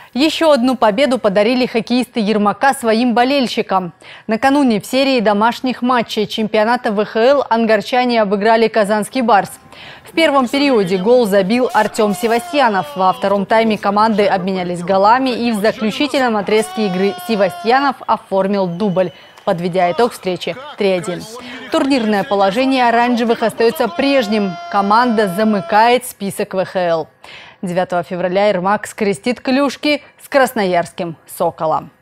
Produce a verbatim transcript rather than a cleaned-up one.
Еще одну победу подарили хоккеисты Ермака своим болельщикам. Накануне в серии домашних матчей чемпионата вэ ха эл ангарчане обыграли казанский «Барс». В первом периоде гол забил Артем Севастьянов. Во втором тайме команды обменялись голами, и в заключительном отрезке игры Севастьянов оформил дубль, подведя итог встречи три один. Турнирное положение оранжевых остается прежним. Команда замыкает список вэ ха эл. девятого февраля Ермак скрестит клюшки с красноярским «Соколом».